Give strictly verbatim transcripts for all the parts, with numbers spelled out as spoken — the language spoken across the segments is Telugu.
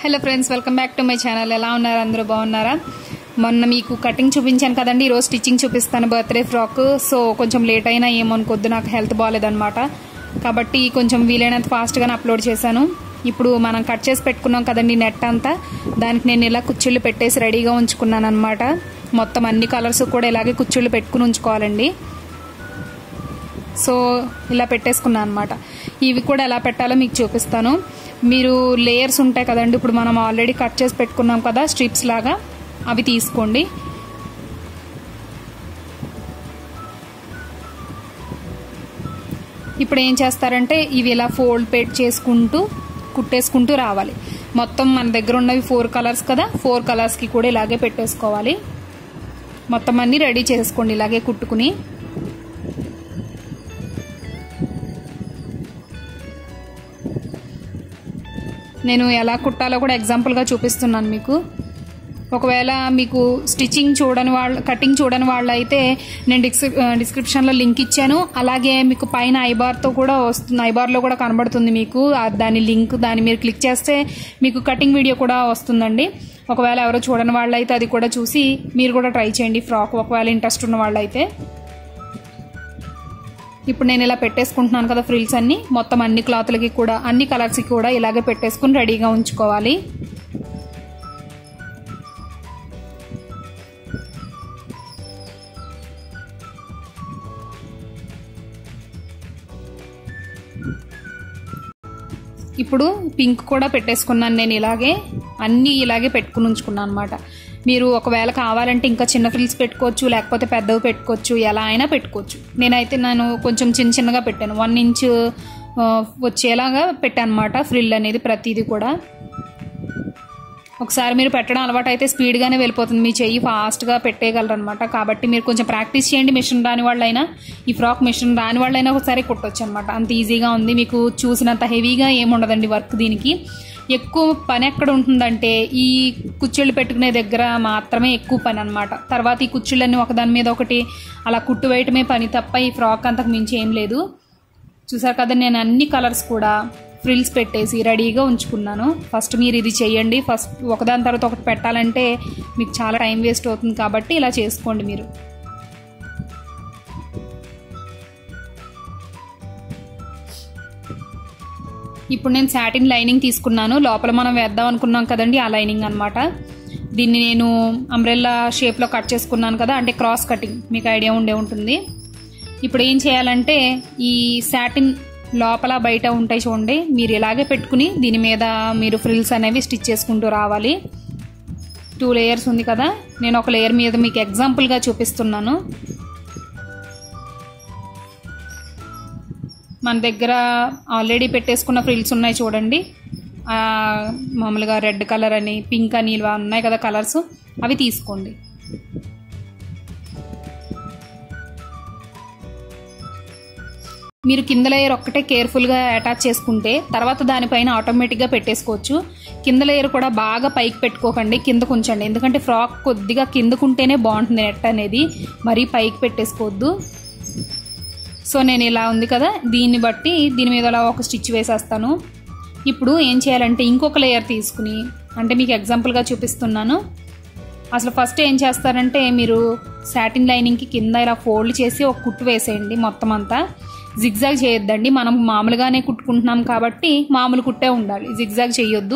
Hello friends, welcome back to my channel. ఎలా ఉన్నారు? అందరూ బాగున్నారా? మొన్న మీకు కటింగ్ చూపించాను కదండి, ఈరోజు స్టిచ్చింగ్ చూపిస్తాను. Birthday frock. సో కొంచెం లేట్ అయినా ఏమనుకోద్దు, నాకు హెల్త్ బాగాలేదనమాట. కాబట్టి కొంచెం వీలైనంత ఫాస్ట్గానే అప్లోడ్ చేశాను. ఇప్పుడు మనం కట్ చేసి పెట్టుకున్నాం కదండి నెట్ అంతా, దానికి నేను ఇలా కుచ్చిళ్ళు పెట్టేసి రెడీగా ఉంచుకున్నాను అనమాట. మొత్తం అన్ని కలర్స్ కూడా ఇలాగే కుచ్చిళ్ళు పెట్టుకుని ఉంచుకోవాలండి. సో ఇలా పెట్టేసుకున్నాను అనమాట. ఇవి కూడా ఎలా పెట్టాలో మీకు చూపిస్తాను. మీరు లేయర్స్ ఉంటాయి కదండి, ఇప్పుడు మనం ఆల్రెడీ కట్ చేసి పెట్టుకున్నాం కదా స్ట్రిప్స్ లాగా, అవి తీసుకోండి. ఇప్పుడు ఏం చేస్తారంటే ఇవి ఇలా ఫోల్డ్ పెట్ చేసుకుంటూ కుట్టేసుకుంటూ రావాలి. మొత్తం మన దగ్గర ఉన్నవి ఫోర్ కలర్స్ కదా, ఫోర్ కలర్స్కి కూడా ఇలాగే పెట్టేసుకోవాలి. మొత్తం అన్నీ రెడీ చేసుకోండి ఇలాగే కుట్టుకుని. నేను ఎలా కుట్టాలో కూడా ఎగ్జాంపుల్గా చూపిస్తున్నాను మీకు. ఒకవేళ మీకు స్టిచ్చింగ్ చూడని వాళ్ళు, కటింగ్ చూడని వాళ్ళు అయితే నేను డిస్క్రి డిస్క్రిప్షన్లో లింక్ ఇచ్చాను. అలాగే మీకు పైన ఐబార్తో కూడా వస్తుంది, ఐబార్లో కూడా కనబడుతుంది మీకు దాని లింక్. దాన్ని మీరు క్లిక్ చేస్తే మీకు కటింగ్ వీడియో కూడా వస్తుందండి. ఒకవేళ ఎవరో చూడని వాళ్ళు అయితే అది కూడా చూసి మీరు కూడా ట్రై చేయండి ఫ్రాక్, ఒకవేళ ఇంట్రెస్ట్ ఉన్న వాళ్ళు అయితే. ఇప్పుడు నేను ఇలా పెట్టేసుకుంటున్నాను కదా ఫ్రిల్స్ అన్ని, మొత్తం అన్ని క్లాత్లకి కూడా అన్ని కలర్స్కి కూడా ఇలాగే పెట్టేసుకుని రెడీగా ఉంచుకోవాలి. ఇప్పుడు పింక్ కూడా పెట్టేసుకున్నాను నేను, ఇలాగే అన్నీ ఇలాగే పెట్టుకుని ఉంచుకున్నాను అనమాట. మీరు ఒకవేళ కావాలంటే ఇంకా చిన్న ఫ్రిల్స్ పెట్టుకోవచ్చు, లేకపోతే పెద్దవి పెట్టుకోవచ్చు, ఎలా అయినా పెట్టుకోవచ్చు. నేనైతే నేను కొంచెం చిన్న చిన్నగా పెట్టాను, వన్ ఇంచ్ వచ్చేలాగా పెట్టాను అనమాట ఫ్రిల్ అనేది ప్రతిదీ కూడా. ఒకసారి మీరు పెట్టడం అలవాటు అయితే స్పీడ్గానే వెళ్ళిపోతుంది, మీ చెయ్యి ఫాస్ట్గా పెట్టేయగలరు అనమాట. కాబట్టి మీరు కొంచెం ప్రాక్టీస్ చేయండి. మిషన్ రాని వాళ్ళైనా, ఈ ఫ్రాక్ మిషన్ రాని వాళ్ళైనా ఒకసారి కుట్టొచ్చు అనమాట. అంత ఈజీగా ఉంది, మీకు చూసినంత హెవీగా ఏముండదండి వర్క్. దీనికి ఎక్కువ పని ఎక్కడ ఉంటుందంటే ఈ కుచ్చిళ్ళు పెట్టుకునే దగ్గర మాత్రమే ఎక్కువ పని అనమాట. తర్వాత ఈ కుచ్చిళ్ళన్నీ ఒకదాని మీద ఒకటి అలా కుట్టు వేయటమే పని తప్ప ఈ ఫ్రాక్ అంతకు మించి ఏం లేదు. చూసారు కదా, నేను అన్ని కలర్స్ కూడా ఫ్రిల్స్ పెట్టేసి రెడీగా ఉంచుకున్నాను. ఫస్ట్ మీరు ఇది చేయండి. ఫస్ట్ ఒకదాని తర్వాత ఒకటి పెట్టాలంటే మీకు చాలా టైం వేస్ట్ అవుతుంది, కాబట్టి ఇలా చేసుకోండి మీరు. ఇప్పుడు నేను సాటిన్ లైనింగ్ తీసుకున్నాను. లోపల మనం వేద్దాం అనుకున్నాం కదండి, ఆ లైనింగ్ అనమాట. దీన్ని నేను అంబ్రెల్లా షేప్లో కట్ చేసుకున్నాను కదా, అంటే క్రాస్ కటింగ్, మీకు ఐడియా ఉండే ఉంటుంది. ఇప్పుడు ఏం చేయాలంటే ఈ సాటిన్ లోపల బయట ఉంటాయి చూడండి, మీరు ఇలాగే పెట్టుకుని దీని మీద మీరు ఫ్రిల్స్ అనేవి స్టిచ్ చేసుకుంటూ రావాలి. టూ లేయర్స్ ఉంది కదా, నేను ఒక లేయర్ మీద మీకు ఎగ్జాంపుల్గా చూపిస్తున్నాను. మన దగ్గర ఆల్రెడీ పెట్టేసుకున్న ఫ్రిల్స్ ఉన్నాయి చూడండి, మామూలుగా రెడ్ కలర్ అని, పింక్ అని ఇలా ఉన్నాయి కదా కలర్స్, అవి తీసుకోండి. మీరు కింద లేయర్ ఒక్కటే కేర్ఫుల్గా అటాచ్ చేసుకుంటే తర్వాత దానిపైన ఆటోమేటిక్గా పెట్టేసుకోవచ్చు. కింద లేయర్ కూడా బాగా పైకి పెట్టుకోకండి, కిందకు ఉంచండి. ఎందుకంటే ఫ్రాక్ కొద్దిగా కిందకుంటేనే బాగుంటుంది నెట్ అనేది, మరీ పైకి పెట్టేసుకోవద్దు. సో నేను ఇలా ఉంది కదా, దీన్ని బట్టి దీని మీద అలా ఒక స్టిచ్ వేసేస్తాను. ఇప్పుడు ఏం చేయాలంటే ఇంకొక లేయర్ తీసుకుని, అంటే మీకు ఎగ్జాంపుల్గా చూపిస్తున్నాను. అసలు ఫస్ట్ ఏం చేస్తారంటే మీరు సాటిన్ లైనింగ్కి కింద ఇలా ఫోల్డ్ చేసి ఒక కుట్టు వేసేయండి మొత్తం అంతా. జిగ్జాగ్ చేయొద్దండి, మనం మామూలుగానే కుట్టుకుంటున్నాం కాబట్టి మామూలు కుట్టే ఉండాలి, జిగ్జాగ్ చేయొద్దు.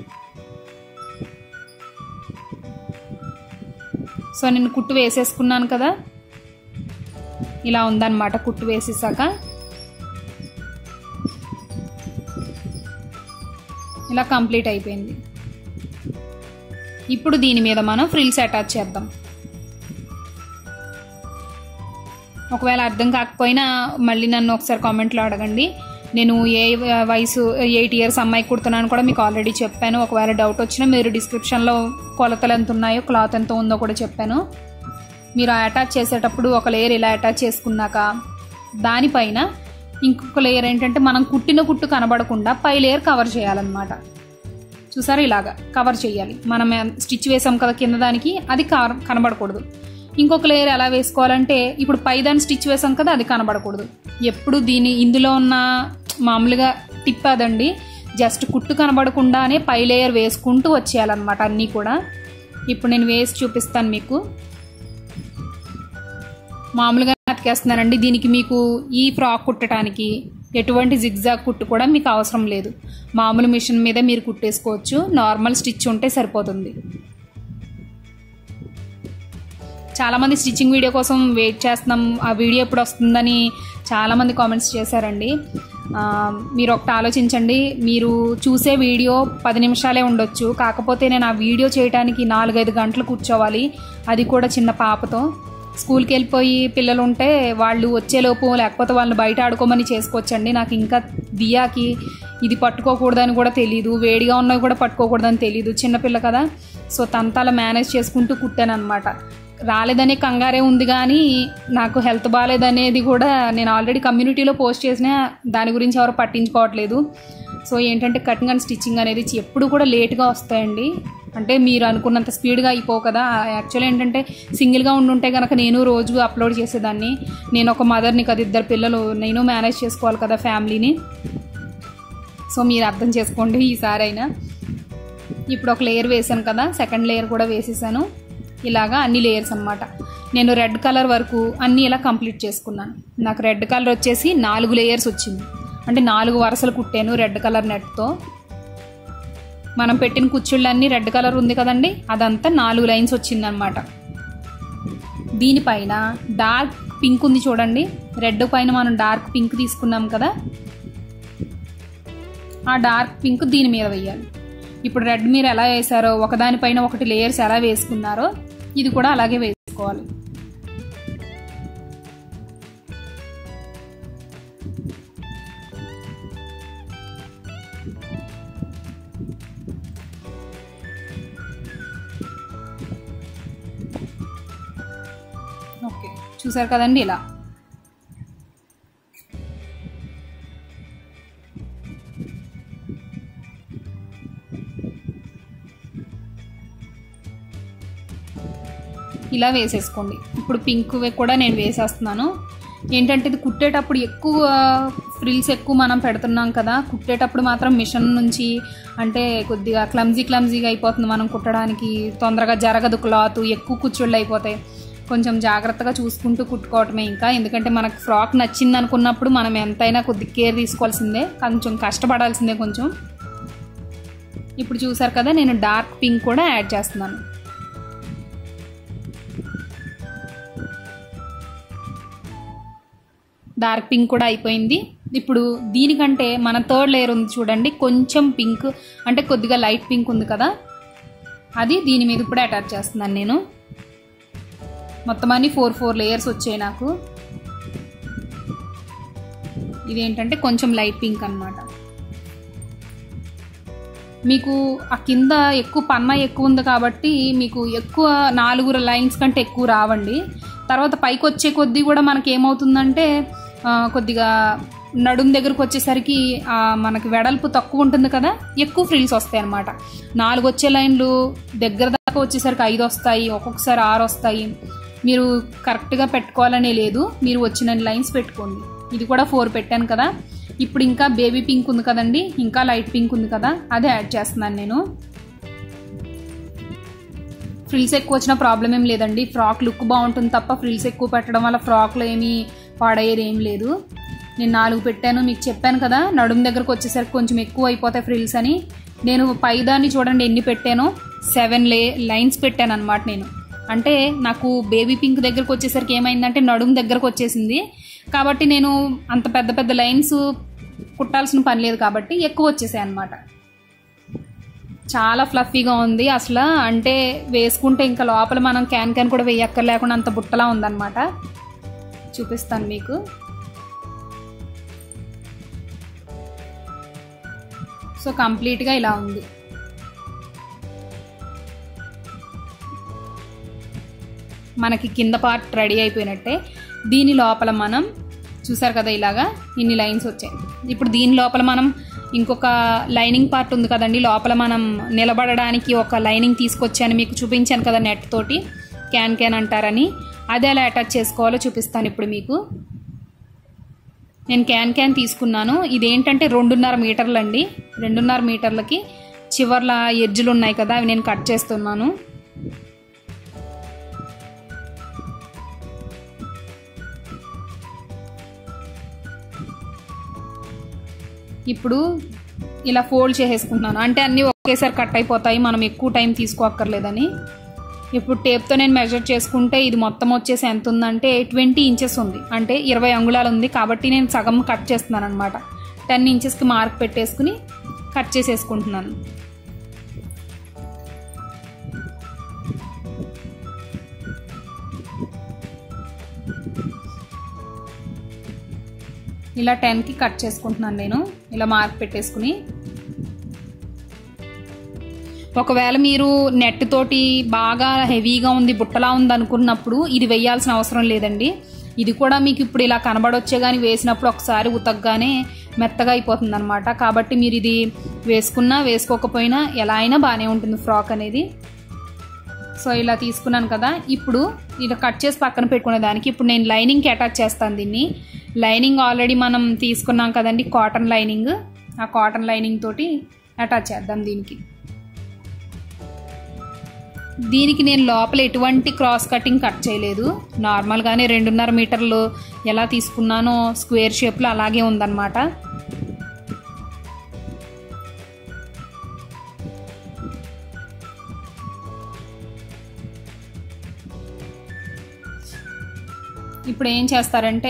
సో నేను కుట్టు వేసేసుకున్నాను కదా, ఇలా ఉందన్నమాట. కుట్టు వేసేసాక ఇలా కంప్లీట్ అయిపోయింది. ఇప్పుడు దీని మీద మనం ఫ్రిల్స్ అటాచ్ చేద్దాం. ఒకవేళ అర్థం కాకపోయినా మళ్ళీ నన్ను ఒకసారి కామెంట్లో అడగండి. నేను ఏ వయసు ఎయిట్ ఇయర్స్ అమ్మాయికి కుడుతున్నాను కూడా మీకు ఆల్రెడీ చెప్పాను. ఒకవేళ డౌట్ వచ్చినా మీరు డిస్క్రిప్షన్లో కొలతలు ఎంత ఉన్నాయో, క్లాత్ ఎంత ఉందో కూడా చెప్పాను. మీరు అటాచ్ చేసేటప్పుడు ఒక లేయర్ ఇలా అటాచ్ చేసుకున్నాక దానిపైన ఇంకొక లేయర్ ఏంటంటే మనం కుట్టిన కుట్టు కనబడకుండా పై లేయర్ కవర్ చేయాలన్నమాట. చూసారా, ఇలాగా కవర్ చేయాలి. మనం స్టిచ్ వేసాం కదా కింద దానికి, అది కవర్ కనబడకూడదు. ఇంకొక లేయర్ ఎలా వేసుకోవాలంటే ఇప్పుడు పై దాన్ని స్టిచ్ వేసాం కదా, అది కనబడకూడదు. ఎప్పుడు దీని ఇందులో ఉన్న మామూలుగా టిప్ అదండి, జస్ట్ కుట్టు కనబడకుండానే పై లేయర్ వేసుకుంటూ వచ్చేయాలన్నమాట అన్నీ కూడా. ఇప్పుడు నేను వేసి చూపిస్తాను మీకు. మామూలుగా అతికేస్తున్నానండి. దీనికి మీకు ఈ ఫ్రాక్ కుట్టడానికి ఎటువంటి జిగ్జాగ్ కుట్టు కూడా మీకు అవసరం లేదు. మామూలు మిషన్ మీద మీరు కుట్టేసుకోవచ్చు. నార్మల్ స్టిచ్ ఉంటే సరిపోతుంది. చాలామంది స్టిచ్చింగ్ వీడియో కోసం వెయిట్ చేస్తున్నాం, ఆ వీడియో ఎప్పుడు వస్తుందని చాలామంది కామెంట్స్ చేశారండి. మీరు ఒకటి ఆలోచించండి, మీరు చూసే వీడియో పది నిమిషాలే ఉండొచ్చు, కాకపోతే నేను ఆ వీడియో చేయడానికి నాలుగైదు గంటలు కూర్చోవాలి, అది కూడా చిన్న పాపతో. స్కూల్కి వెళ్ళిపోయి పిల్లలు ఉంటే వాళ్ళు వచ్చేలోపు లేకపోతే వాళ్ళని బయట ఆడుకోమని చేసుకోవచ్చండి. నాకు ఇంకా దియాకి ఇది పట్టుకోకూడదని కూడా తెలీదు, వేడిగా ఉన్నవి కూడా పట్టుకోకూడదని తెలీదు, చిన్నపిల్ల కదా. సో తనతల మేనేజ్ చేసుకుంటూ కుట్టాను అనమాట. రాలేదనే కంగారే ఉంది, కానీ నాకు హెల్త్ బాగాలేదనేది కూడా నేను ఆల్రెడీ కమ్యూనిటీలో పోస్ట్ చేసిన, దాని గురించి ఎవరు పట్టించుకోవట్లేదు. సో ఏంటంటే కటింగ్ అండ్ స్టిచ్చింగ్ అనేది ఎప్పుడు కూడా లేట్గా వస్తాయండి. అంటే మీరు అనుకున్నంత స్పీడ్గా అయిపోవు కదా. యాక్చువల్లీ ఏంటంటే సింగిల్గా ఉండుంటే కనుక నేను రోజు అప్లోడ్ చేసేదాన్ని. నేను ఒక మదర్ని కదా, ఇద్దరు పిల్లలు, నేను మేనేజ్ చేసుకోవాలి కదా ఫ్యామిలీని. సో మీరు అర్థం చేసుకోండి ఈసారి అయినా. ఇప్పుడు ఒక లేయర్ వేసాను కదా, సెకండ్ లేయర్ కూడా వేసేసాను. ఇలాగా అన్ని లేయర్స్ అన్నమాట. నేను రెడ్ కలర్ వరకు అన్నీ ఇలా కంప్లీట్ చేసుకున్నాను. నాకు రెడ్ కలర్ వచ్చేసి నాలుగు లేయర్స్ వచ్చింది, అంటే నాలుగు వరుసలు కుట్టాను రెడ్ కలర్ నెట్తో. మనం పెట్టిన కుచ్చుళ్ళన్నీ రెడ్ కలర్ ఉంది కదండి, అదంతా నాలుగు లైన్స్ వచ్చిందనమాట. దీనిపైన డార్క్ పింక్ ఉంది చూడండి, రెడ్ పైన మనం డార్క్ పింక్ తీసుకున్నాం కదా, ఆ డార్క్ పింక్ దీని మీద వేయాలి. ఇప్పుడు రెడ్ మీరు ఎలా వేసారో, ఒకదానిపైన ఒకటి లేయర్స్ ఎలా వేసుకున్నారో ఇది కూడా అలాగే వేసుకోవాలి. ఓకే, చూసారు కదండి ఇలా. ఇలా వేసేసుకోండి. ఇప్పుడు పింక్ కూడా నేను వేసేస్తున్నాను. ఏంటంటే ఇది కుట్టేటప్పుడు ఎక్కువ ఫ్రిల్స్ ఎక్కువ మనం పెడుతున్నాం కదా, కుట్టేటప్పుడు మాత్రం మిషన్ నుంచి అంటే కొద్దిగా క్లమ్జీ క్లమ్జీగా అయిపోతుంది మనం కుట్టడానికి, తొందరగా జరగదు క్లాత్, ఎక్కువ కుచ్చుళ్ళు అయిపోతాయి. కొంచెం జాగ్రత్తగా చూసుకుంటూ కుట్టుకోవటమే ఇంకా. ఎందుకంటే మనకు ఫ్రాక్ నచ్చింది అనుకున్నప్పుడు మనం ఎంతైనా కొద్ది కేర్ తీసుకోవాల్సిందే, కొంచెం కష్టపడాల్సిందే కొంచెం. ఇప్పుడు చూసారు కదా, నేను డార్క్ పింక్ కూడా యాడ్ చేస్తున్నాను. డార్క్ పింక్ కూడా అయిపోయింది. ఇప్పుడు దీనికంటే మన థర్డ్ లేయర్ ఉంది చూడండి, కొంచెం పింక్ అంటే కొద్దిగా లైట్ పింక్ ఉంది కదా, అది దీని మీద ఇప్పుడు అటాచ్ చేస్తున్నాను నేను. మొత్తం అన్ని ఫోర్ ఫోర్ లేయర్స్ వచ్చాయి నాకు. ఇదేంటంటే కొంచెం లైట్ పింక్ అన్నమాట. మీకు ఆ కింద ఎక్కువ పన్నా ఎక్కువ ఉంది కాబట్టి మీకు ఎక్కువ నాలుగు లైన్స్ కంటే ఎక్కువ రావండి. తర్వాత పైకి వచ్చే కొద్దీ కూడా మనకి ఏమవుతుందంటే కొద్దిగా నడుం దగ్గరకు వచ్చేసరికి మనకి వెడల్పు తక్కువ ఉంటుంది కదా, ఎక్కువ ఫ్రిల్స్ వస్తాయి అన్నమాట. నాలుగు వచ్చే లైన్లు దగ్గర దాకా వచ్చేసరికి ఐదు వస్తాయి, ఒక్కొక్కసారి ఆరు వస్తాయి. మీరు కరెక్ట్గా పెట్టుకోవాలనే లేదు, మీరు వచ్చిన లైన్స్ పెట్టుకోండి. ఇది కూడా ఫోర్ పెట్టాను కదా. ఇప్పుడు ఇంకా బేబీ పింక్ ఉంది కదండి, ఇంకా లైట్ పింక్ ఉంది కదా, అదే యాడ్ చేస్తున్నాను నేను. ఫ్రిల్స్ ఎక్కువ వచ్చిన ప్రాబ్లం ఏం లేదండి, ఫ్రాక్ లుక్ బాగుంటుంది తప్ప ఫ్రిల్స్ ఎక్కువ పెట్టడం వల్ల ఫ్రాక్లో ఏమీ పాడయ్యేది ఏం లేదు. నేను నాలుగు పెట్టాను, మీకు చెప్పాను కదా నడుము దగ్గరకు వచ్చేసరికి కొంచెం ఎక్కువ అయిపోతాయి ఫ్రిల్స్ అని. నేను పైదాన్ని చూడండి ఎన్ని పెట్టానో, సెవెన్ లే లైన్స్ పెట్టాను అనమాట నేను. అంటే నాకు బేబీ పింక్ దగ్గరకు వచ్చేసరికి ఏమైందంటే నడుము దగ్గరకు వచ్చేసింది కాబట్టి నేను అంత పెద్ద పెద్ద లైన్స్ కుట్టాల్సిన పని లేదు కాబట్టి ఎక్కువ వచ్చేసాయి అన్నమాట. చాలా ఫ్లఫీగా ఉంది అసలు, అంటే వేసుకుంటే ఇంకా లోపల మనం క్యాన్ క్యాన్ కూడా వేయక్కర్లేకుండా అంత బుట్టలా ఉందన్నమాట. చూపిస్తాను మీకు. సో కంప్లీట్గా ఇలా ఉంది. మనకి కింద పార్ట్ రెడీ అయిపోయినట్టే. దీని లోపల మనం చూసారు కదా ఇలాగా ఇన్ని లైన్స్ వచ్చాయి. ఇప్పుడు దీని లోపల మనం ఇంకొక లైనింగ్ పార్ట్ ఉంది కదండి, లోపల మనం నిలబడడానికి ఒక లైనింగ్ తీసుకొచ్చాను, మీకు చూపించాను కదా నెట్ తోటి, క్యాన్ క్యాన్ అంటారని. అది ఎలా అటాచ్ చేసుకోవాలో చూపిస్తాను ఇప్పుడు మీకు. నేను క్యాన్ క్యాన్ తీసుకున్నాను. ఇదేంటంటే రెండున్నర మీటర్లు అండి. రెండున్నర మీటర్లకి చివర్ల ఎడ్జులు ఉన్నాయి కదా, అవి నేను కట్ చేస్తున్నాను. ఇప్పుడు ఇలా ఫోల్డ్ చేసేసుకుంటున్నాను, అంటే అన్నీ ఒకేసారి కట్ అయిపోతాయి, మనం ఎక్కువ టైం తీసుకోక్కర్లేదని. ఇప్పుడు టేప్తో నేను మెజర్ చేసుకుంటే ఇది మొత్తం వచ్చేసి ఎంత ఉందంటే ట్వంటీ ఇంచెస్ ఉంది, అంటే ఇరవై అంగుళాలు ఉంది. కాబట్టి నేను సగం కట్ చేస్తున్నాను అనమాట. టెన్ ఇంచెస్కి మార్క్ పెట్టేసుకుని కట్ చేసేసుకుంటున్నాను. ఇలా టెన్కి కట్ చేసుకుంటున్నాను నేను, ఇలా మార్క్ పెట్టేసుకుని. ఒకవేళ మీరు నెట్ తోటి బాగా హెవీగా ఉంది, బుట్టలా ఉంది అనుకున్నప్పుడు ఇది వేయాల్సిన అవసరం లేదండి. ఇది కూడా మీకు ఇప్పుడు ఇలా కనబడొచ్చే కానీ వేసినప్పుడు ఒకసారి ఉతకగానే మెత్తగా అయిపోతుంది అనమాట. కాబట్టి మీరు ఇది వేసుకున్నా వేసుకోకపోయినా ఎలా అయినా బాగానే ఉంటుంది ఫ్రాక్ అనేది. సో ఇలా తీసుకున్నాను కదా, ఇప్పుడు ఇలా కట్ చేసి పక్కన పెట్టుకునే దానికి ఇప్పుడు నేను లైనింగ్కి అటాచ్ చేస్తాను దీన్ని. లైనింగ్ ఆల్రెడీ మనం తీసుకున్నాం కదండి, కాటన్ లైనింగ్. ఆ కాటన్ లైనింగ్ తోటి అటాచ్ చేద్దాం దీనికి. దీనికి నేను లోపల ఎటువంటి క్రాస్ కటింగ్ కట్ చేయలేదు, నార్మల్గానే రెండున్నర మీటర్లు ఎలా తీసుకున్నానో స్క్వేర్ షేప్లో అలాగే ఉందన్నమాట. ఇప్పుడు ఏం చేస్తారంటే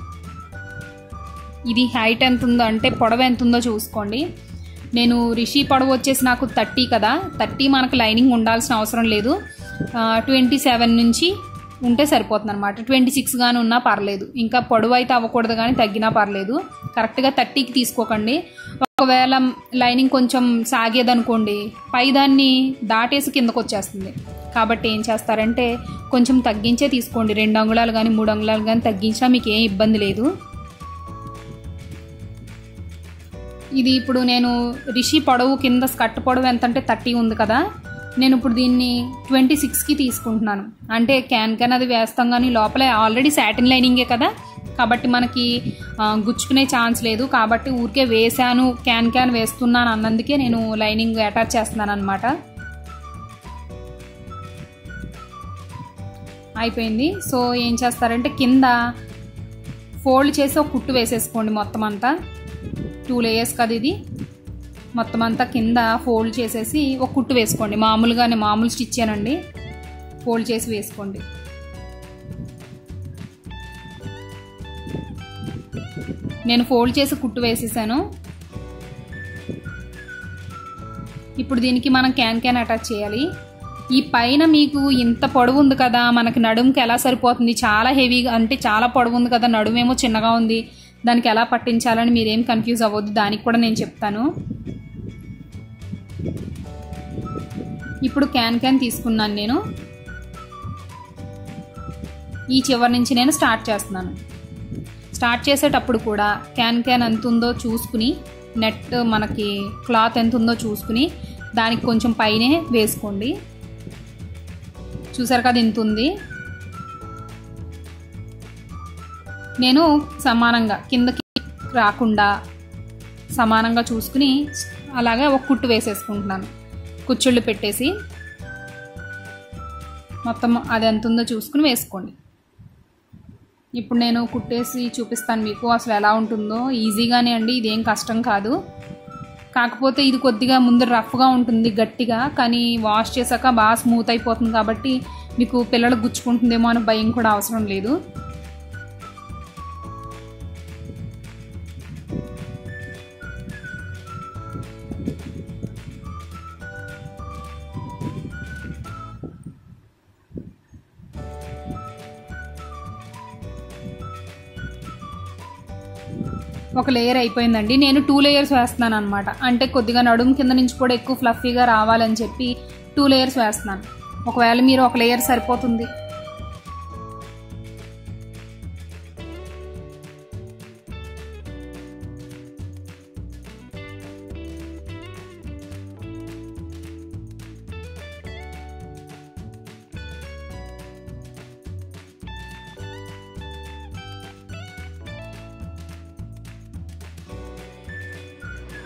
ఇది హైట్ ఎంత ఉందో అంటే పొడవు ఎంత ఉందో చూసుకోండి. నేను రిషి పొడవు వచ్చేసి నాకు థర్టీ కదా, థర్టీ మనకు లైనింగ్ ఉండాల్సిన అవసరం లేదు. ట్వంటీ సెవెన్ నుంచి ఉంటే సరిపోతుంది అనమాట. ట్వంటీ సిక్స్ కానీ ఉన్నా పర్లేదు, ఇంకా పొడవు అయితే అవ్వకూడదు కానీ తగ్గినా పర్లేదు. కరెక్ట్గా థర్టీకి తీసుకోకండి. ఒకవేళ లైనింగ్ కొంచెం సాగేదనుకోండి పై దాన్ని దాటేసి కిందకు వచ్చేస్తుంది. కాబట్టి ఏం చేస్తారంటే కొంచెం తగ్గించే తీసుకోండి, రెండు అంగుళాలు కానీ మూడు అంగుళాలు కానీ తగ్గించినా మీకు ఏం ఇబ్బంది లేదు. ఇది ఇప్పుడు నేను రిషి పొడవు కింద స్కర్ట్ పొడవు ఎంత అంటే థర్టీ ఉంది కదా, నేను ఇప్పుడు దీన్ని ట్వంటీ సిక్స్కి తీసుకుంటున్నాను. అంటే క్యాన్ క్యాన్ అది వేస్తాం కానీ లోపల ఆల్రెడీ సాటిన్ లైనింగే కదా, కాబట్టి మనకి గుచ్చుకునే ఛాన్స్ లేదు. కాబట్టి ఊరికే వేసాను క్యాన్ క్యాన్ వేస్తున్నాను అన్నందుకే నేను లైనింగ్ అటాచ్ చేస్తున్నాను అనమాట. అయిపోయింది. సో ఏం చేస్తారంటే కింద ఫోల్డ్ చేసి ఒక కుట్టు వేసేసుకోండి. మొత్తం అంతా టూ లేయర్స్ కదా ఇది, మొత్తం అంతా కింద ఫోల్డ్ చేసేసి ఒక కుట్టు వేసుకోండి. మామూలుగానే మామూలు స్టిచ్ ఏనండి, ఫోల్డ్ చేసి వేసుకోండి. నేను ఫోల్డ్ చేసి కుట్టు వేసేసాను. ఇప్పుడు దీనికి మనం క్యాన్ క్యాన్ అటాచ్ చేయాలి. ఈ పైన మీకు ఇంత పొడవు ఉంది కదా, మనకి నడుముకి ఎలా సరిపోతుంది, చాలా హెవీగా అంటే చాలా పొడవు ఉంది కదా, నడుమేమో చిన్నగా ఉంది, దానికి ఎలా పట్టించాలని మీరేం కన్ఫ్యూజ్ అవ్వద్దు, దానికి కూడా నేను చెప్తాను. ఇప్పుడు క్యాన్ క్యాన్ తీసుకున్నాను నేను, ఈ చివరి నుంచి నేను స్టార్ట్ చేస్తున్నాను. స్టార్ట్ చేసేటప్పుడు కూడా క్యాన్ క్యాన్ ఎంత ఉందో చూసుకుని, నెట్ మనకి క్లాత్ ఎంత ఉందో చూసుకుని దానికి కొంచెం పైనే వేసుకోండి. చూసారు కదా ఇంత ఉంది. నేను సమానంగా కిందకి రాకుండా సమానంగా చూసుకుని అలాగే ఒక కుట్టు వేసేసుకుంటున్నాను. కుచ్చుళ్ళు పెట్టేసి మొత్తం అది ఎంత ఉందో చూసుకుని వేసుకోండి. ఇప్పుడు నేను కుట్టేసి చూపిస్తాను మీకు అసలు ఎలా ఉంటుందో. ఈజీగానే అండి, ఇదేం కష్టం కాదు. కాకపోతే ఇది కొద్దిగా ముందు రఫ్గా ఉంటుంది గట్టిగా, కానీ వాష్ చేశాక బాగా స్మూత్ అయిపోతుంది. కాబట్టి మీకు పిల్లలకు గుచ్చుకుంటుందేమో అని భయం కూడా అవసరం లేదు. ఒక లేయర్ అయిపోయిందండి. నేను టూ లేయర్స్ వేస్తున్నాను అనమాట. అంటే కొద్దిగా నడుము కింద నుంచి కూడా ఎక్కువ ఫ్లఫీగా రావాలని చెప్పి టూ లేయర్స్ వేస్తున్నాను. ఒకవేళ మీరు ఒక లేయర్ సరిపోతుంది.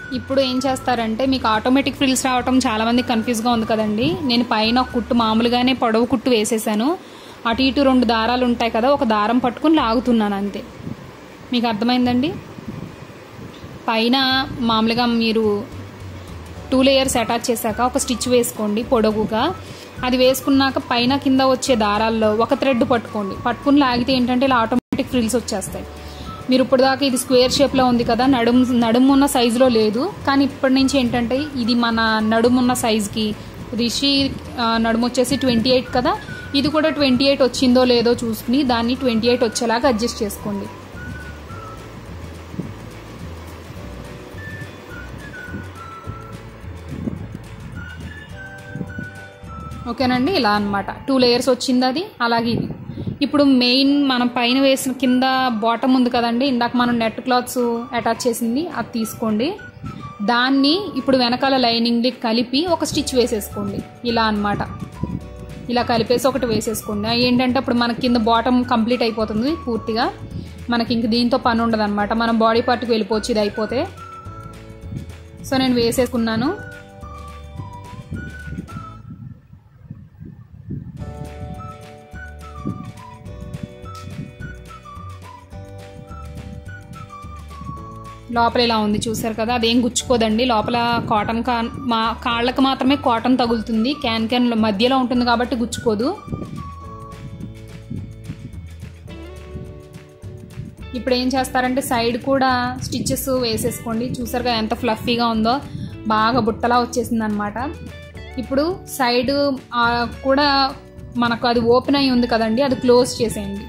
ఇప్పుడు ఏం చేస్తారంటే మీకు ఆటోమేటిక్ ఫ్రిల్స్ రావటం చాలామంది కన్ఫ్యూజ్గా ఉంది కదండి. నేను పైన ఒక కుట్టు మామూలుగానే పొడవు కుట్టు వేసేసాను. అటు ఇటు రెండు దారాలు ఉంటాయి కదా, ఒక దారం పట్టుకుని లాగుతున్నాను అంతే. మీకు అర్థమైందండి. పైన మామూలుగా మీరు టూ లేయర్స్ అటాచ్ చేశాక ఒక స్టిచ్ వేసుకోండి పొడవుగా. అది వేసుకున్నాక పైన కింద వచ్చే దారాల్లో ఒక థ్రెడ్ పట్టుకోండి. పట్టుకుని లాగితే ఏంటంటే ఇలా ఆటోమేటిక్ ఫ్రిల్స్ వచ్చేస్తాయి. మీరు ఇప్పుడు దాకా ఇది స్క్వేర్ షేప్లో ఉంది కదా, నడుము నడుము ఉన్న సైజులో లేదు. కానీ ఇప్పటి నుంచి ఏంటంటే ఇది మన నడుము ఉన్న సైజుకి, రిషి నడుము వచ్చేసి ట్వంటీ ఎయిట్ కదా, ఇది కూడా ట్వంటీ ఎయిట్ వచ్చిందో లేదో చూసుకుని దాన్ని ట్వంటీ ఎయిట్ వచ్చేలాగా అడ్జస్ట్ చేసుకోండి. ఓకేనండి. ఇలా అనమాట టూ లేయర్స్ వచ్చింది అది. అలాగే ఇది ఇప్పుడు మెయిన్ మనం పైన వేసిన కింద బాటమ్ ఉంది కదండి, ఇందాక మనం నెట్ క్లాత్స్ అటాచ్ చేసింది అది తీసుకోండి. దాన్ని ఇప్పుడు వెనకాల లైనింగ్ని కలిపి ఒక స్టిచ్ వేసేసుకోండి. ఇలా అనమాట, ఇలా కలిపేసి ఒకటి వేసేసుకోండి. ఏంటంటే అప్పుడు మనకి కింద బాటమ్ కంప్లీట్ అయిపోతుంది పూర్తిగా. మనకి ఇంక దీంతో పని ఉండదు అనమాట, మనం బాడీ పార్ట్కి వెళ్ళిపోవచ్చు ఇది అయిపోతే. సో నేను వేసేసుకున్నాను. లోపల ఇలా ఉంది చూసారు కదా, అదేం గుచ్చుకోదండి. లోపల కాటన్ కా మా కాళ్ళకు మాత్రమే కాటన్ తగులుతుంది, క్యాన్ క్యాన్ మధ్యలో ఉంటుంది కాబట్టి గుచ్చుకోదు. ఇప్పుడు ఏం చేస్తారంటే సైడ్ కూడా స్టిచ్చెస్ వేసేసుకోండి. చూసారు కదా ఎంత ఫ్లఫీగా ఉందో, బాగా బుట్టలా వచ్చేసింది అనమాట. ఇప్పుడు సైడ్ కూడా మనకు అది ఓపెన్ అయి ఉంది కదండి, అది క్లోజ్ చేసేయండి.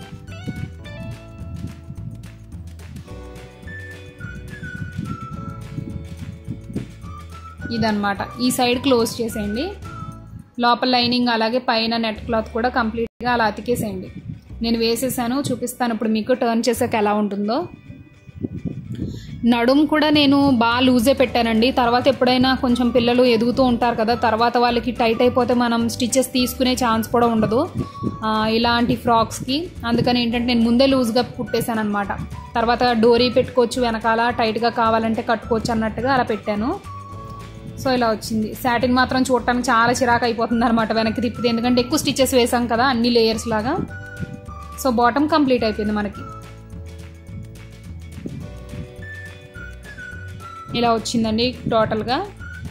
ఇదన్నమాట, ఈ సైడ్ క్లోజ్ చేసేయండి. లోపల లైనింగ్ అలాగే పైన నెట్ క్లాత్ కూడా కంప్లీట్గా అలా అతికేసేయండి. నేను వేసేసాను, చూపిస్తాను ఇప్పుడు మీకు టర్న్ చేసాక ఎలా ఉంటుందో. నడుము కూడా నేను బాగా లూజే పెట్టానండి. తర్వాత ఎప్పుడైనా కొంచెం పిల్లలు ఎదుగుతూ ఉంటారు కదా, తర్వాత వాళ్ళకి టైట్ అయిపోతే మనం స్టిచెస్ తీసుకునే ఛాన్స్ కూడా ఉండదు ఇలాంటి ఫ్రాక్స్కి. అందుకని ఏంటంటే నేను ముందే లూజ్గా కుట్టేశాను అనమాట. తర్వాత డోరీ పెట్టుకోవచ్చు వెనకాల, టైట్గా కావాలంటే కట్టుకోవచ్చు అన్నట్టుగా అలా పెట్టాను. సో ఇలా వచ్చింది. సాటిన్ మాత్రం చూడటానికి చాలా చిరాకు అయిపోతుంది అనమాట వెనక్కి తిప్పితే, ఎందుకంటే ఎక్కువ స్టిచెస్ వేసాం కదా అన్ని లేయర్స్ లాగా. సో బాటమ్ కంప్లీట్ అయిపోయింది మనకి. ఇలా వచ్చిందండి టోటల్గా.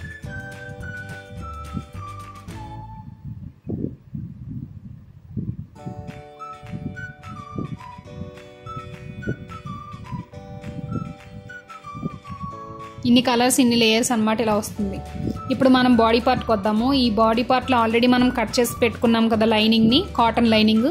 ఇన్ని కలర్స్ ఇన్ని లేయర్స్ అనమాట, ఇలా వస్తుంది. ఇప్పుడు మనం బాడీ పార్ట్కి వద్దాము. ఈ బాడీ పార్ట్లో ఆల్రెడీ మనం కట్ చేసి పెట్టుకున్నాం కదా లైనింగ్ని, కాటన్ లైనింగ్.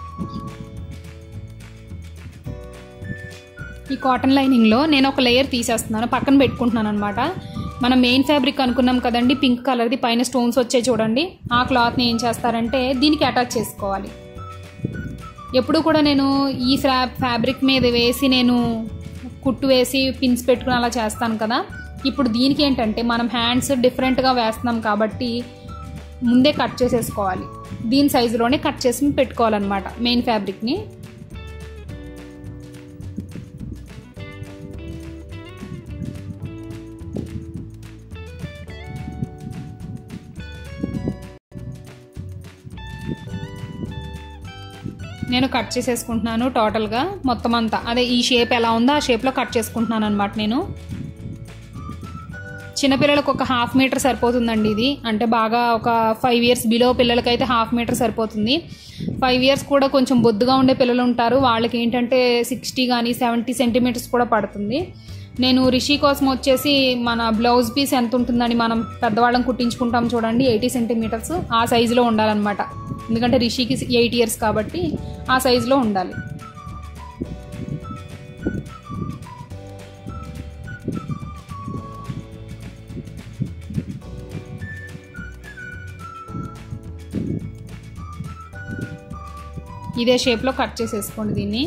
ఈ కాటన్ లైనింగ్లో నేను ఒక లేయర్ తీసేస్తున్నాను, పక్కన పెట్టుకుంటున్నాను అనమాట. మనం మెయిన్ ఫ్యాబ్రిక్ అనుకున్నాం కదండి పింక్ కలర్ది, పైన స్టోన్స్ వచ్చాయి చూడండి. ఆ క్లాత్ని ఏం చేస్తారంటే దీనికి అటాచ్ చేసుకోవాలి. ఎప్పుడు కూడా నేను ఈ ఫ్యా ఫ్యాబ్రిక్ మీద వేసి నేను కుట్టు వేసి పిన్స్ పెట్టుకుని అలా చేస్తాను కదా. ఇప్పుడు దీనికి ఏంటంటే మనం హ్యాండ్స్ డిఫరెంట్గా వేస్తున్నాం కాబట్టి ముందే కట్ చేసేసుకోవాలి. దీని సైజులోనే కట్ చేసి పెట్టుకోవాలన్నమాట మెయిన్ ఫ్యాబ్రిక్ని. నేను కట్ చేసేసుకుంటున్నాను టోటల్గా మొత్తం అంతా. అదే ఈ షేప్ ఎలా ఉందో ఆ షేప్లో కట్ చేసుకుంటున్నాను అనమాట నేను. చిన్నపిల్లలకు ఒక హాఫ్ మీటర్ సరిపోతుందండి ఇది. అంటే బాగా ఒక ఫైవ్ ఇయర్స్ బిలో పిల్లలకైతే హాఫ్ మీటర్ సరిపోతుంది. ఫైవ్ ఇయర్స్ కూడా కొంచెం బొద్దుగా ఉండే పిల్లలు ఉంటారు, వాళ్ళకి ఏంటంటే సిక్స్టీ కానీ సెవెంటీ సెంటీమీటర్స్ కూడా పడుతుంది. నేను రిషి కోసం వచ్చేసి మన బ్లౌజ్ పీస్ ఎంత ఉంటుందని మనం పెద్దవాళ్ళని కుట్టించుకుంటాం చూడండి, ఎయిటీ సెంటీమీటర్స్ ఆ సైజులో ఉండాలన్నమాట. ఎందుకంటే రిషికి ఎయిట్ ఇయర్స్ కాబట్టి ఆ సైజులో ఉండాలి. ఇదే షేప్లో కట్ చేసేసుకోండి దీన్ని.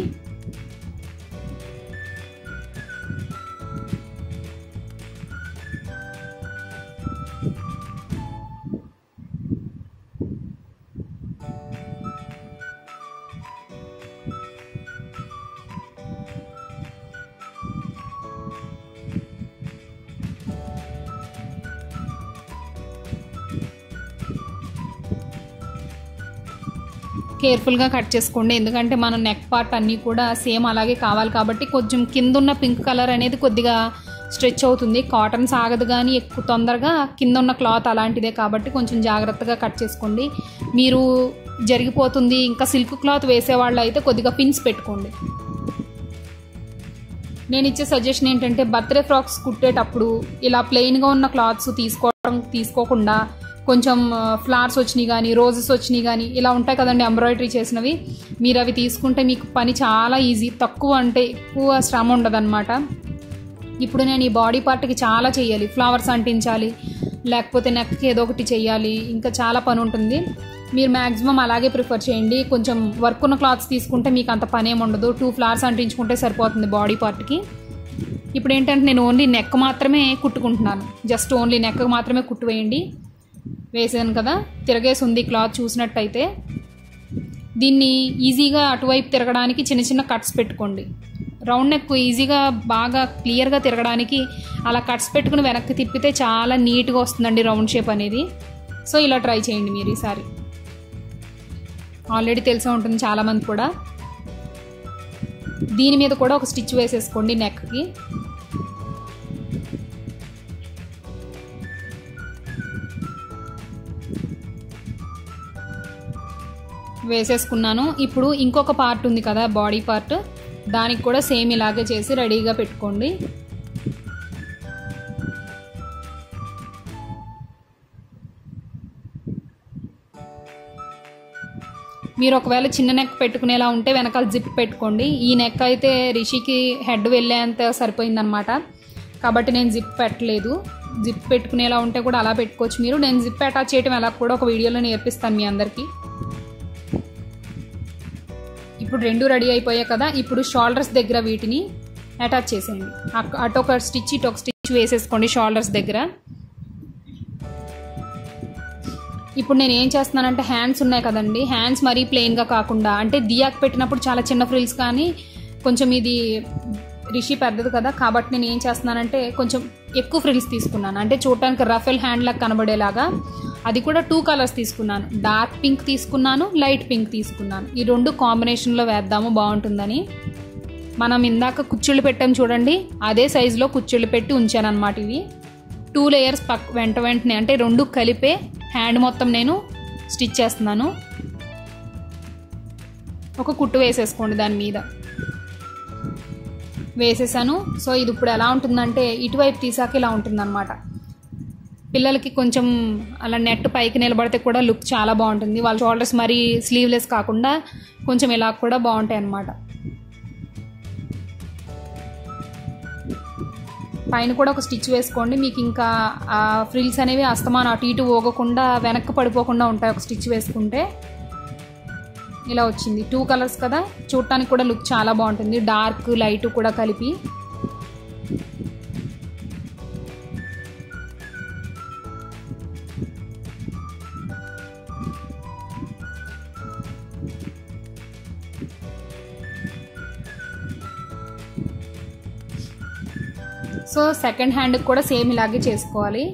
కేర్ఫుల్గా కట్ చేసుకోండి, ఎందుకంటే మన నెక్ పార్ట్ అన్నీ కూడా సేమ్ అలాగే కావాలి కాబట్టి కొంచెం కింద ఉన్న పింక్ కలర్ అనేది కొద్దిగా స్ట్రెచ్ అవుతుంది. కాటన్ సాగదు కానీ ఎక్కువ తొందరగా, కింద ఉన్న క్లాత్ అలాంటిదే కాబట్టి కొంచెం జాగ్రత్తగా కట్ చేసుకోండి. మీరు జరిగిపోతుంది ఇంకా సిల్క్ క్లాత్ వేసేవాళ్ళు అయితే కొద్దిగా పిన్స్ పెట్టుకోండి. నేను ఇచ్చే సజెషన్ ఏంటంటే బర్త్డే ఫ్రాక్స్ కుట్టేటప్పుడు ఇలా ప్లెయిన్గా ఉన్న క్లాత్స్ తీసుకోవడం తీసుకోకుండా కొంచెం ఫ్లవర్స్ వచ్చినాయి కానీ రోజెస్ వచ్చినాయి కానీ ఇలా ఉంటాయి కదండి ఎంబ్రాయిడరీ చేసినవి, మీరు అవి తీసుకుంటే మీకు పని చాలా ఈజీ, తక్కువ అంటే ఎక్కువ శ్రమ ఉండదన్నమాట. ఇప్పుడు నేను ఈ బాడీ పార్ట్కి చాలా చేయాలి, ఫ్లవర్స్ అంటించాలి, లేకపోతే నెక్కి ఏదో ఒకటి చేయాలి, ఇంకా చాలా పని ఉంటుంది. మీరు మ్యాక్సిమం అలాగే ప్రిఫర్ చేయండి. కొంచెం వర్క్ ఉన్న క్లాత్స్ తీసుకుంటే మీకు అంత పని ఏమి ఉండదు, టూ ఫ్లవర్స్ అంటించుకుంటే సరిపోతుంది బాడీ పార్ట్కి. ఇప్పుడు ఏంటంటే నేను ఓన్లీ నెక్ మాత్రమే కుట్టుకుంటున్నాను, జస్ట్ ఓన్లీ నెక్ మాత్రమే కుట్టు వేయండి. వేసాను కదా, తిరగేసి ఉంది క్లాత్ చూసినట్టయితే. దీన్ని ఈజీగా అటువైపు తిరగడానికి చిన్న చిన్న కట్స్ పెట్టుకోండి. రౌండ్ నెక్ ఈజీగా బాగా క్లియర్గా తిరగడానికి అలా కట్స్ పెట్టుకుని వెనక్కి తిప్పితే చాలా నీట్గా వస్తుందండి రౌండ్ షేప్ అనేది. సో ఇలా ట్రై చేయండి మీరు ఈసారి, ఆల్రెడీ తెలిసే ఉంటుంది చాలామంది కూడా. దీని మీద కూడా ఒక స్టిచ్ వేసేసుకోండి నెక్కి. వేసేసుకున్నాను. ఇప్పుడు ఇంకొక పార్ట్ ఉంది కదా బాడీ పార్ట్, దానికి కూడా సేమ్ ఇలాగే చేసి రెడీగా పెట్టుకోండి. మీరు ఒకవేళ చిన్న నెక్ పెట్టుకునేలా ఉంటే వెనకాల జిప్ పెట్టుకోండి. ఈ నెక్ అయితే రిషికి హెడ్ వెళ్ళేంత సరిపోయిందనమాట, కాబట్టి నేను జిప్ పెట్టలేదు. జిప్ పెట్టుకునేలా ఉంటే కూడా అలా పెట్టుకోవచ్చు మీరు. నేను జిప్ అటాచ్ చేయడం ఎలా కూడా ఒక వీడియోలో నేర్పిస్తాను మీ అందరికీ. ఇప్పుడు రెండు రెడీ అయిపోయాయి కదా, ఇప్పుడు షోల్డర్స్ దగ్గర వీటిని అటాచ్ చేసేయండి. అటు ఒక స్టిచ్ ఇటు ఒక స్టిచ్ వేసేసుకోండి షోల్డర్స్ దగ్గర. ఇప్పుడు నేను ఏం చేస్తున్నానంటే హ్యాండ్స్ ఉన్నాయి కదండి, హ్యాండ్స్ మరీ ప్లెయిన్గా కాకుండా, అంటే దియాకి పెట్టినప్పుడు చాలా చిన్న ఫ్రిల్స్ కానీ కొంచెం ఇది రిషి పెద్దది కదా కాబట్టి నేను ఏం చేస్తున్నానంటే కొంచెం ఎక్కువ ఫ్రిల్స్ తీసుకున్నాను, అంటే చూడటానికి రఫెల్ హ్యాండ్ లాగా కనబడేలాగా. అది కూడా టూ కలర్స్ తీసుకున్నాను, డార్క్ పింక్ తీసుకున్నాను, లైట్ పింక్ తీసుకున్నాను. ఈ రెండు కాంబినేషన్లో వేద్దాము బాగుంటుందని. మనం ఇందాక కుచ్చుళ్ళు పెట్టాం చూడండి, అదే సైజులో కుచ్చుళ్ళు పెట్టి ఉంచాను అనమాట. ఇవి టూ లేయర్స్ పక్ వెంట వెంటనే అంటే రెండు కలిపే హ్యాండ్ మొత్తం నేను స్టిచ్ చేస్తున్నాను. ఒక కుట్టు వేసేసుకోండి దాని మీద. వేసేసాను. సో ఇది ఇప్పుడు ఎలా ఉంటుందంటే ఇటువైపు తీసాక ఇలా ఉంటుందన్నమాట. పిల్లలకి కొంచెం అలా నెట్ పైకి నిలబడితే కూడా లుక్ చాలా బాగుంటుంది. వాళ్ళ షోల్డర్స్ మరీ స్లీవ్లెస్ కాకుండా కొంచెం ఇలా కూడా బాగుంటాయి అన్నమాట. పైన కూడా ఒక స్టిచ్ వేసుకోండి, మీకు ఇంకా ఆ ఫ్రిల్స్ అనేవి అస్తమానం అటు ఇటు పోగకుండా వెనక్కి పడిపోకుండా ఉంటాయి ఒక స్టిచ్ వేసుకుంటే. ఇలా వచ్చింది, టూ కలర్స్ కదా, చూడటానికి కూడా లుక్ చాలా బాగుంటుంది, డార్క్ లైట్ కూడా కలిపి. సో సెకండ్ హ్యాండ్కి కూడా సేమ్ ఇలాగే చేసుకోవాలి.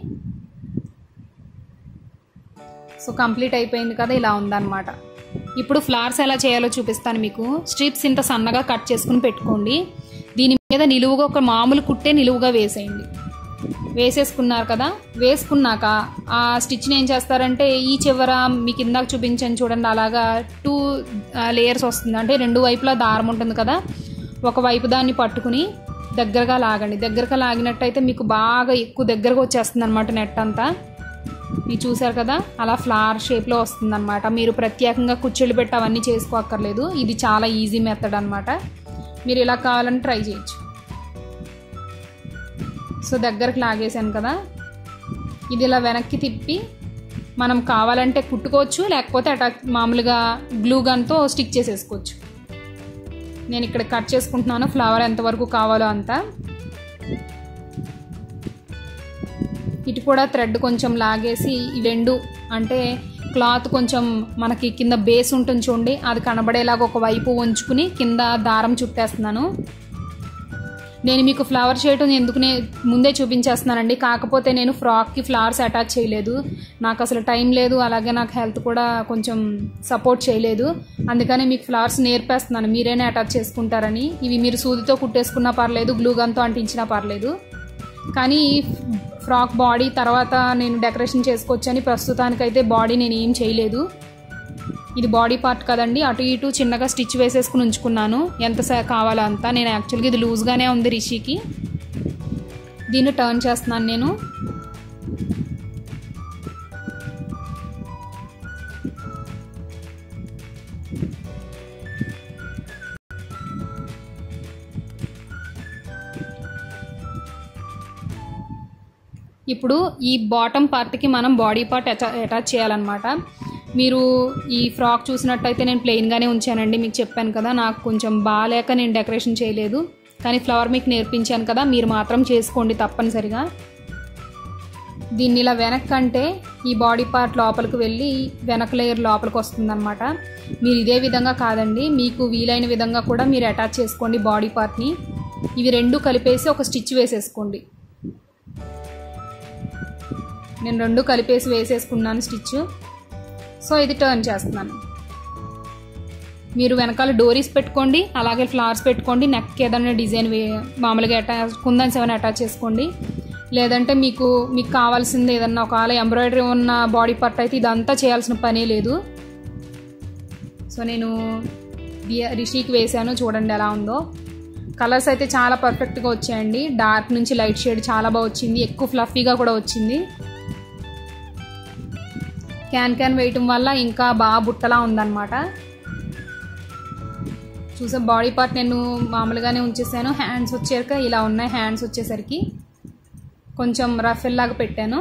సో కంప్లీట్ అయిపోయింది కదా, ఇలా ఉందన్నమాట. ఇప్పుడు ఫ్లవర్స్ ఎలా చేయాలో చూపిస్తాను మీకు. స్ట్రిప్స్ ఇంత సన్నగా కట్ చేసుకుని పెట్టుకోండి. దీని మీద నిలువుగా ఒక మామూలు కుట్టే నిలువుగా వేసేయండి. వేసేసుకున్నారు కదా, వేసుకున్నాక ఆ స్టిచ్ని ఏం చేస్తారంటే ఈ చివర మీకు ఇందాక చూపించాను చూడండి, అలాగా టూ లేయర్స్ వస్తుంది. అంటే రెండు వైపులా దారం ఉంటుంది కదా, ఒకవైపు దాన్ని పట్టుకుని దగ్గరగా లాగండి. దగ్గరగా లాగినట్టయితే మీకు బాగా ఎక్కువ దగ్గరగా వచ్చేస్తుంది అనమాట నెట్ అంతా. మీరు చూసారు కదా, అలా ఫ్లవర్ షేప్లో వస్తుంది అనమాట. మీరు ప్రత్యేకంగా కుచ్చెళ్ళు పెట్టి అవన్నీ చేసుకోక్కర్లేదు, ఇది చాలా ఈజీ మెథడ్ అనమాట. మీరు ఇలా కావాలని ట్రై చేయొచ్చు. సో దగ్గరకు లాగేసాను కదా, ఇది ఇలా వెనక్కి తిప్పి మనం కావాలంటే కుట్టుకోవచ్చు, లేకపోతే అటా మామూలుగా గ్లూ గన్తో స్టిక్ చేసేసుకోవచ్చు. నేను ఇక్కడ కట్ చేసుకుంటున్నాను ఫ్లవర్ ఎంతవరకు కావాలో అంత. ఇటు కూడా థ్రెడ్ కొంచెం లాగేసి ఈ రెండు అంటే క్లాత్ కొంచెం మనకి కింద బేస్ ఉంటుంది చూడండి, అది కనబడేలాగా ఒక వైపు ఉంచుకుని కింద దారం చుట్టేస్తున్నాను. నేను మీకు ఫ్లవర్ చేయటం ఎందుకు ముందే చూపించేస్తున్నానండి, కాకపోతే నేను ఫ్రాక్కి ఫ్లవర్స్ అటాచ్ చేయలేదు, నాకు అసలు టైం లేదు, అలాగే నాకు హెల్త్ కూడా కొంచెం సపోర్ట్ చేయలేదు, అందుకని మీకు ఫ్లవర్స్ నేర్పేస్తున్నాను, మీరేనే అటాచ్ చేసుకుంటారని. ఇవి మీరు సూదితో కుట్టేసుకున్నా పర్లేదు, గ్లూ గన్తో అంటించినా పర్లేదు, కానీ ఫ్రాక్ బాడీ తర్వాత నేను డెకరేషన్ చేసుకోవచ్చని ప్రస్తుతానికైతే బాడీ నేను ఏం చేయలేదు. ఇది బాడీ పార్ట్ కదండి, అటు ఇటు చిన్నగా స్టిచ్ వేసేసుకుని ఉంచుకున్నాను ఎంత కావాలో అంతా. నేను యాక్చువల్గా ఇది లూజ్గానే ఉంది రిషికి. దీన్ని టర్న్ చేస్తున్నాను నేను. ఇప్పుడు ఈ బాటమ్ పార్ట్కి మనం బాడీ పార్ట్ అటా అటాచ్ చేయాలన్నమాట. మీరు ఈ ఫ్రాక్ చూసినట్టయితే నేను ప్లెయిన్గానే ఉంచానండి, మీకు చెప్పాను కదా, నాకు కొంచెం బాగాలేక నేను డెకరేషన్ చేయలేదు, కానీ ఫ్లవర్ మీకు నేర్పించాను కదా, మీరు మాత్రం చేసుకోండి తప్పనిసరిగా. దీన్ని ఇలా వెనక్కంటే ఈ బాడీ పార్ట్ లోపలికి వెళ్ళి వెనక లేయర్ లోపలికి వస్తుందన్నమాట. మీరు ఇదే విధంగా కాదండి, మీకు వీలైన విధంగా కూడా మీరు అటాచ్ చేసుకోండి బాడీ పార్ట్ని. ఇవి రెండు కలిపేసి ఒక స్టిచ్ వేసేసుకోండి. నేను రెండు కలిపేసి వేసేసుకున్నాను స్టిచ్. సో ఇది టర్న్ చేస్తున్నాను. మీరు వెనకాల డోరీస్ పెట్టుకోండి, అలాగే ఫ్లవర్స్ పెట్టుకోండి, నెక్ ఏదైనా డిజైన్ వే మామూలుగా అటాచ్ కుందన్స్ ఏమైనా అటాచ్ చేసుకోండి, లేదంటే మీకు మీకు కావాల్సింది ఏదన్నా ఒకవేళ ఎంబ్రాయిడరీ ఉన్న బాడీ పార్ట్ అయితే ఇదంతా చేయాల్సిన పనే లేదు. సో నేను రిషికి వేసాను, చూడండి ఎలా ఉందో. కలర్స్ అయితే చాలా పర్ఫెక్ట్గా వచ్చాయండి, డార్క్ నుంచి లైట్ షేడ్ చాలా బాగా వచ్చింది, ఎక్కువ ఫ్లఫీగా కూడా వచ్చింది. క్యాన్ క్యాన్ వేయటం వల్ల ఇంకా బాగా బుట్టలా ఉందన్నమాట. చూసా బాడీ పార్ట్ నేను మామూలుగానే ఉంచేసాను. హ్యాండ్స్ వచ్చాక ఇలా ఉన్నాయి, హ్యాండ్స్ వచ్చేసరికి కొంచెం రఫెల్ లాగా పెట్టాను.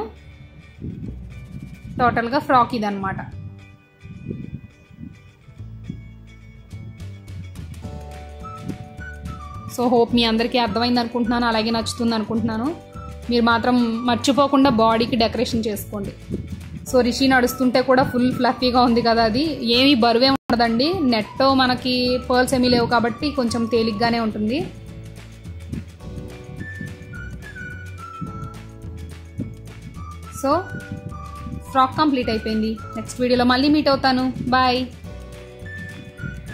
టోటల్గా ఫ్రాక్ ఇదన్నమాట. సో హోప్ మీ అందరికీ అర్థమైంది అనుకుంటున్నాను, అలాగే నచ్చుతుంది అనుకుంటున్నాను. మీరు మాత్రం మర్చిపోకుండా బాడీకి డెకరేషన్ చేసుకోండి. సో రిషి నడుస్తుంటే కూడా ఫుల్ ఫ్లఫీగా ఉంది కదా, అది ఏమీ బరువే ఉండదండి, నెట్ మనకి పర్ల్స్ ఏమీ లేవు కాబట్టి కొంచెం తేలిగ్గానే ఉంటుంది. సో ఫ్రాక్ కంప్లీట్ అయిపోయింది. నెక్స్ట్ వీడియోలో మళ్ళీ మీట్ అవుతాను. బాయ్.